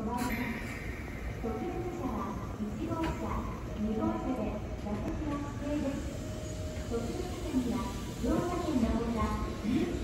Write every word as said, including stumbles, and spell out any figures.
わります。特別車はいち号車、に号車で座席は指定です。特別車には乗車券のほか